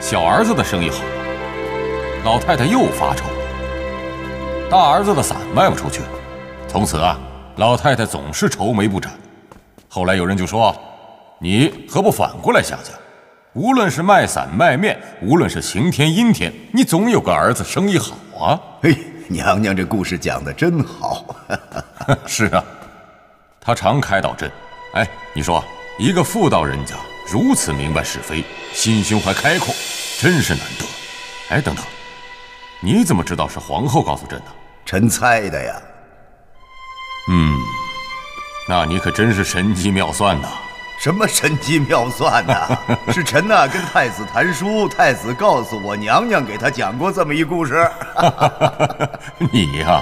小儿子的生意好，老太太又发愁。大儿子的伞卖不出去，从此啊，老太太总是愁眉不展。后来有人就说：“你何不反过来想想？无论是卖伞卖面，无论是晴天阴天，你总有个儿子生意好啊。” 嘿，娘娘这故事讲得真好。 是啊，他常开导朕。哎，你说一个妇道人家如此明白是非，心胸还开阔，真是难得。哎，等等，你怎么知道是皇后告诉朕的？ 臣猜的呀。 那你可真是神机妙算呐！ 什么神机妙算呐？是臣呐跟太子谈书，太子告诉我娘娘给他讲过这么一故事。 你呀，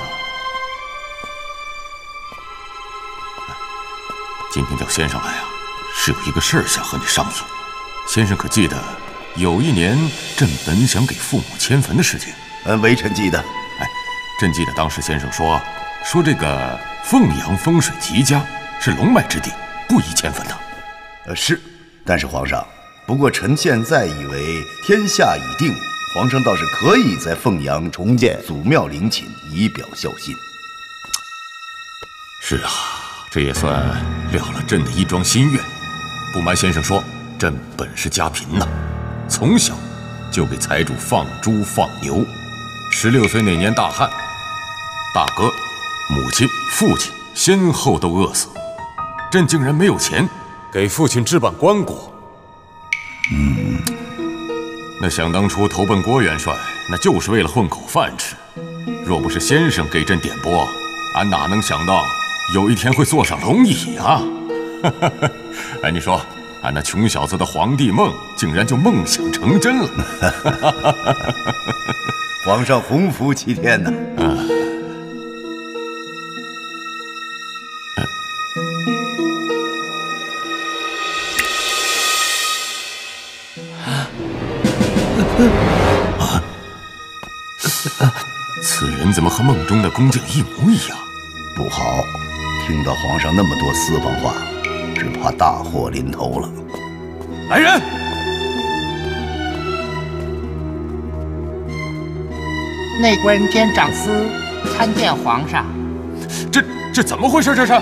今天叫先生来啊，是有一个事儿想和你商议。先生可记得有一年朕本想给父母迁坟的事情？ 微臣记得。 哎，朕记得当时先生说这个凤阳风水极佳，是龙脉之地，不宜迁坟的。 是，但是皇上，不过臣现在以为天下已定，皇上倒是可以在凤阳重建祖庙陵寝，以表孝心。 是啊，这也算了了朕的一桩心愿。不瞒先生说，朕本是家贫呐，从小就给财主放猪放牛。16岁那年大旱，大哥、母亲、父亲先后都饿死，朕竟然没有钱给父亲置办棺椁。那想当初投奔郭元帅，那就是为了混口饭吃。若不是先生给朕点拨，俺哪能想到有一天会坐上龙椅啊！哎，你说，俺那穷小子的皇帝梦，竟然就梦想成真了。 皇上洪福齐天呐！ 此人怎么和梦中的工匠一模一样？ 不好，听到皇上那么多私房话，只怕大祸临头了。 来人！ 内官兼长司参见皇上。 这怎么回事？这是？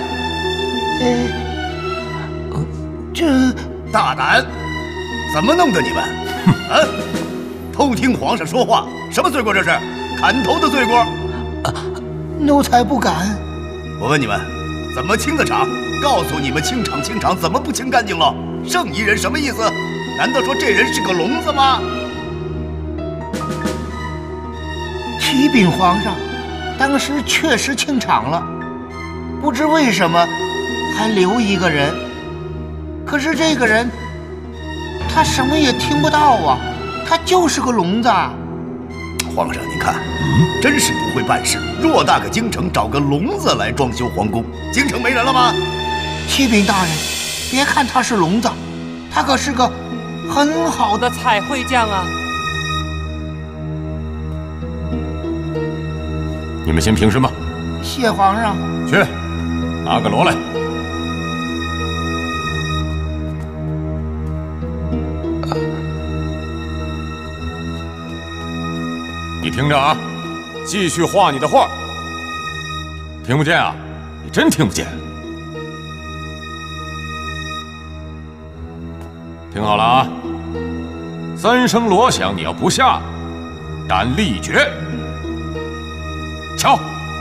这大胆！怎么弄的你们？偷听皇上说话，什么罪过这是？砍头的罪过？ 奴才不敢。 我问你们，怎么清的场？告诉你们清场，怎么不清干净了？圣夷人什么意思？难道说这人是个聋子吗？ 启禀皇上，当时确实清场了，不知为什么还留一个人。可是这个人，他什么也听不到啊，他就是个聋子。 皇上，您看，真是不会办事。偌大个京城，找个聋子来装修皇宫，京城没人了吗？ 启禀大人，别看他是聋子，他可是个很好的彩绘匠啊。 你们先凭什么？ 谢皇上。 去，拿个锣来。你听着啊，继续画你的画。听不见啊？你真听不见？听好了啊！3声锣响，你要不下，斩立决。敲！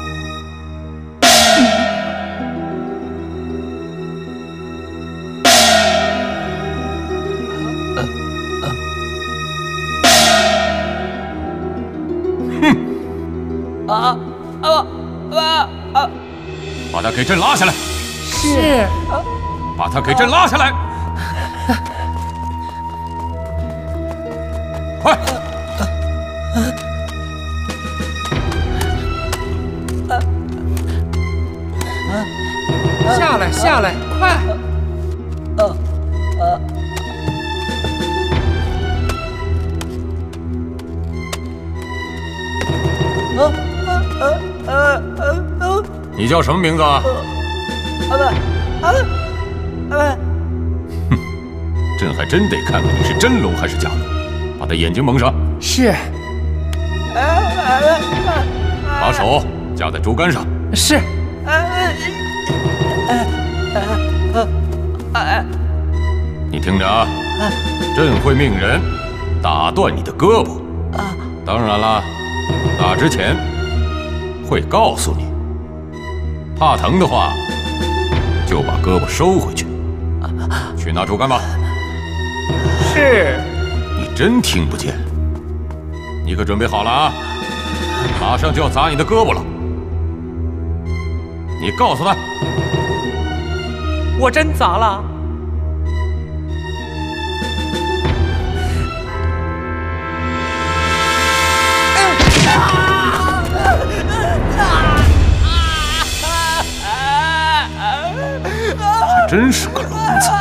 把他给朕拉下来！ 是。 把他给朕拉下来！快！ 下来，快！ 你叫什么名字啊？朕还真得看看你是真聋还是假聋。 把他眼睛蒙上。 是。 把手架在竹竿上。 是。 你听着啊，朕会命人打断你的胳膊。当然了，打之前会告诉你，怕疼的话就把胳膊收回去。去拿竹竿吧。 是。 你真听不见？你可准备好了啊？马上就要砸你的胳膊了。你告诉他， 我真砸了。 还真是个聋子。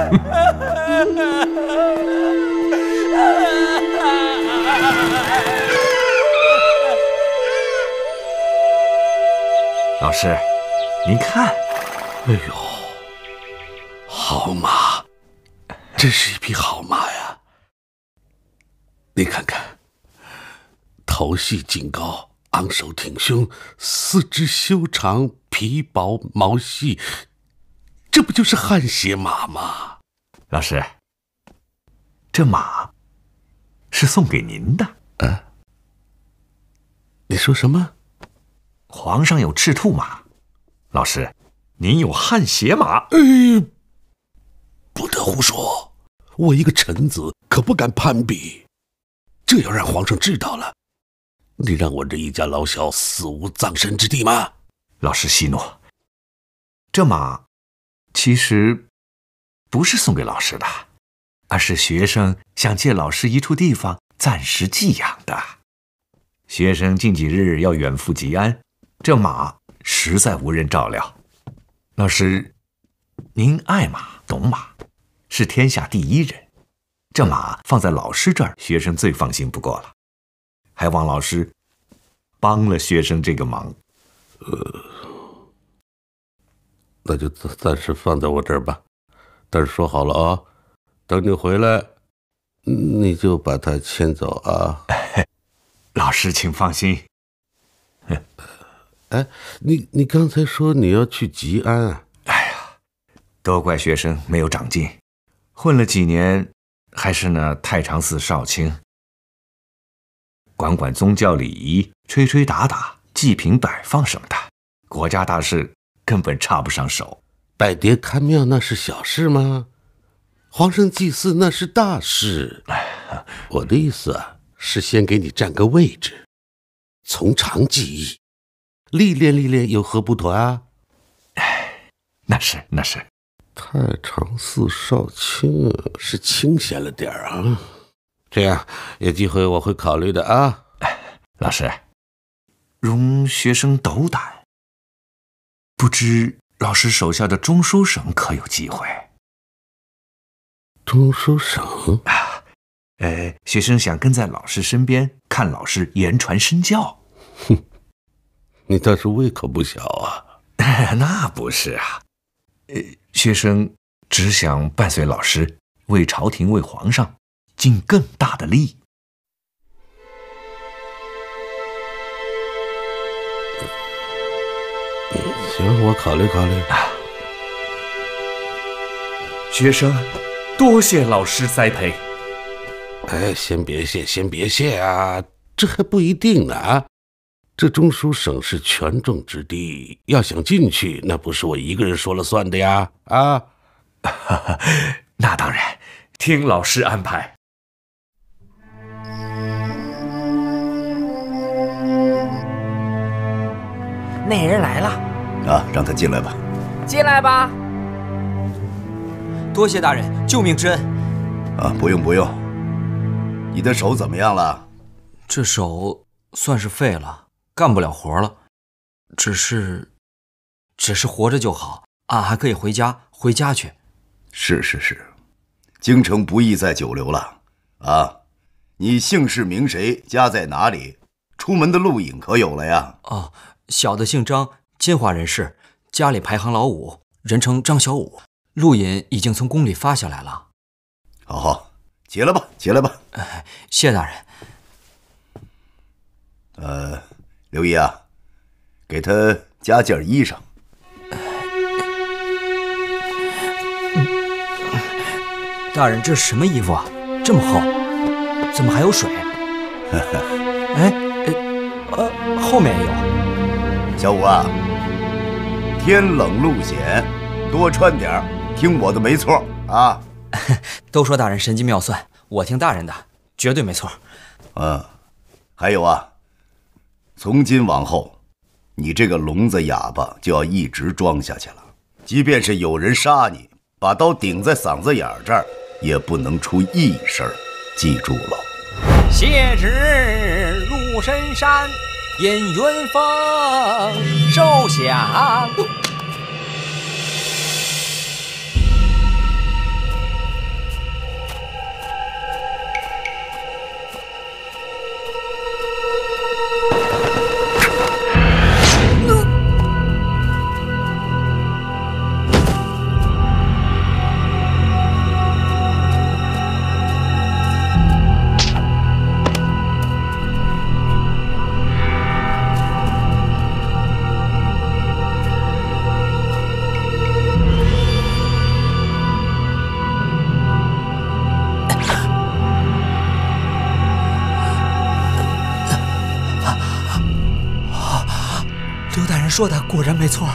老师，您看， 哎呦，好马，真是一匹好马呀！你看看，头细颈高，昂首挺胸，四肢修长，皮薄毛细，这不就是汗血马吗？ 老师，这马是送给您的。 你说什么？ 皇上有赤兔马，老师，您有汗血马。 不得胡说！我一个臣子可不敢攀比，这要让皇上知道了，你让我这一家老小死无葬身之地吗？ 老师息怒，这马其实不是送给老师的，而是学生想借老师一处地方暂时寄养的。学生近几日要远赴吉安，这马实在无人照料。老师，您爱马懂马，是天下第一人，这马放在老师这儿，学生最放心不过了，还望老师帮了学生这个忙。 那就暂时放在我这儿吧，但是说好了啊，等你回来，你就把它牵走啊。 老师请放心。 你刚才说你要去吉安啊？ 都怪学生没有长进，混了几年，还是那太常寺少卿，管宗教礼仪，吹吹打打，祭品摆放什么的，国家大事根本插不上手。 拜牒看庙那是小事吗？皇上祭祀那是大事。我的意思是先给你占个位置，从长计议，历练历练有何不妥啊？ 那是。 太常寺少卿是清闲了点啊，这样有机会我会考虑的啊。 老师，容学生斗胆，不知老师手下的中书省可有机会？ 中书省？ 学生想跟在老师身边，看老师言传身教。 你倒是胃口不小啊。 那不是啊，学生只想伴随老师，为朝廷为皇上尽更大的力。 行，我考虑考虑。 学生多谢老师栽培。 先别谢啊，这还不一定呢啊。这中书省是权重之地，要想进去，那不是我一个人说了算的呀！啊， 那当然，听老师安排。 那人来了啊，让他进来吧。 进来吧。多谢大人救命之恩。 啊，不用。你的手怎么样了？ 这手算是废了。干不了活了，只是活着就好，俺还可以回家去。 是，京城不宜再久留了啊！你姓氏名谁，家在哪里？出门的路引可有了呀？ 哦，小的姓张，金华人士，家里排行老五，人称张小五。路引已经从宫里发下来了。 好， 起来吧，起来吧。 谢大人。 刘姨啊，给他加件衣裳。 大人，这是什么衣服啊？这么厚，怎么还有水？哎，后面也有。 小五啊，天冷路险，多穿点儿，听我的没错啊。 都说大人神机妙算，我听大人的，绝对没错。 还有啊，从今往后，你这个聋子哑巴就要一直装下去了。即便是有人杀你，把刀顶在嗓子眼这儿，也不能出一声，记住了。 谢旨入深山，引云峰受降。说的果然没错。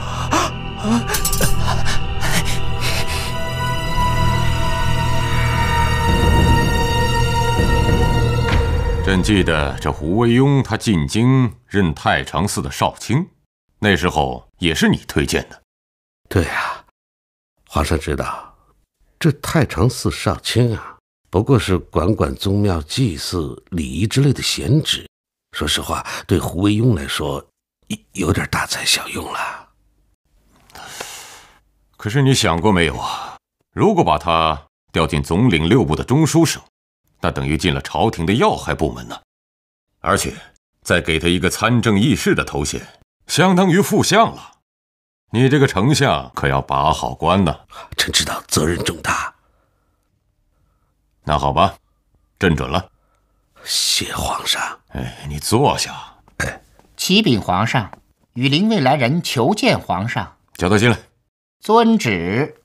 朕记得这胡惟庸他进京任太常寺的少卿，那时候也是你推荐的。 对啊，皇上知道，这太常寺少卿啊，不过是管宗庙祭祀礼仪之类的闲职。说实话，对胡惟庸来说，有点大材小用了。 可是你想过没有啊？如果把他调进总领6部的中书省，那等于进了朝廷的要害部门呢。而且再给他一个参政议事的头衔，相当于副相了。你这个丞相可要把好关呢。 臣知道责任重大。 那好吧，朕准了。 谢皇上。 你坐下。 启禀皇上，羽林未来人求见皇上。 叫他进来。 遵旨。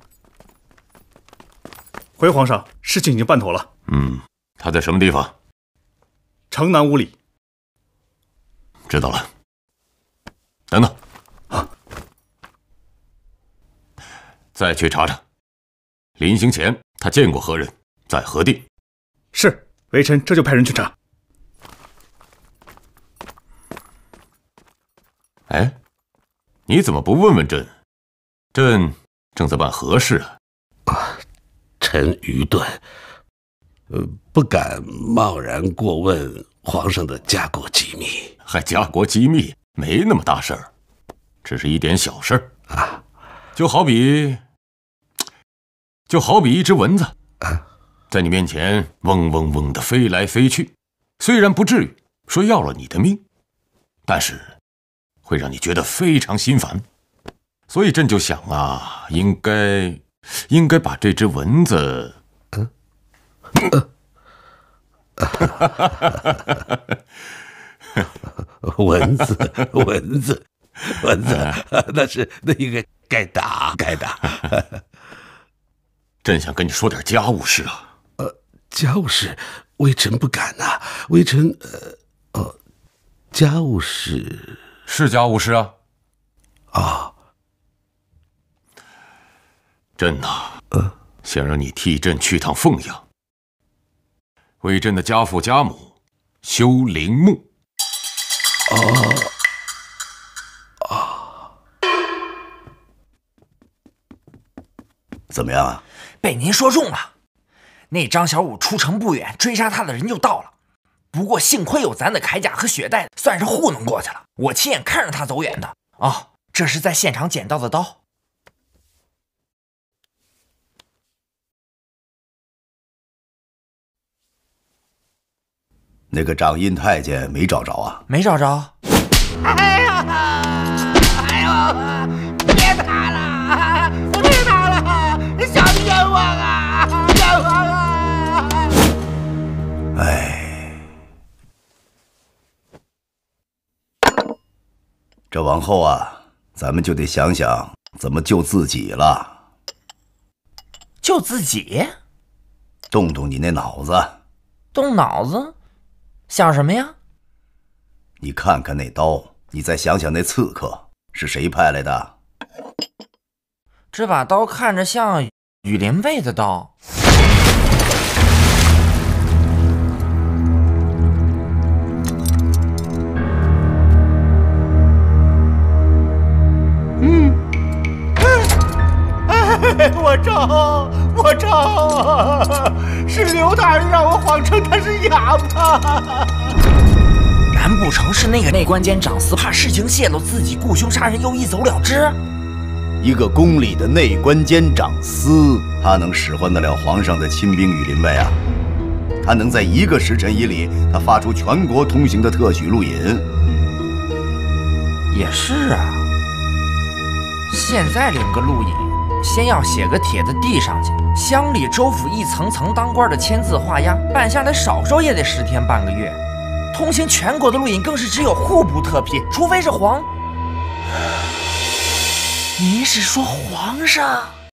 回皇上，事情已经办妥了。 他在什么地方？ 城南屋里。 知道了。等等。再去查查，临行前他见过何人，在何地？ 是，微臣这就派人去查。 你怎么不问问朕？朕正在办何事啊？ 臣愚钝，不敢贸然过问皇上的家国机密。 还家国机密？没那么大事儿，只是一点小事儿啊。就好比一只蚊子在你面前嗡嗡嗡的飞来飞去，虽然不至于说要了你的命，但是会让你觉得非常心烦。所以朕就想啊，应该把这只蚊子蚊子，那应该该打。 朕想跟你说点家务事啊。 家务事，微臣不敢呐。微臣，家务事是家务事啊。朕呐，想让你替朕去趟凤阳，为朕的家父家母修陵墓。 怎么样啊？ 被您说中了。那张小五出城不远，追杀他的人就到了。不过幸亏有咱的铠甲和血袋，算是糊弄过去了。我亲眼看着他走远的。这是在现场捡到的刀。 那个掌印太监没找着啊？ 没找着。 别打了！别打了！小心冤枉啊！冤枉啊！ 这往后啊，咱们就得想想怎么救自己了。 救自己？ 动动你那脑子。 动脑子？想什么呀？ 你看看那刀，你再想想那刺客是谁派来的？ 这把刀看着像羽林卫的刀。 我招，是刘大人让我谎称他是哑巴。 难不成是那个内官监长司怕事情泄露，自己雇凶杀人又一走了之？ 一个宫里的内官监长司，他能使唤得了皇上的亲兵羽林卫啊？他能在1个时辰以里，他发出全国通行的特许录引？ 也是啊。现在领个录引，先要写个帖子递上去，乡里州府一层层当官的签字画押，办下来少说也得10天半个月。通行全国的录引更是只有户部特批，除非是皇。你是说皇上？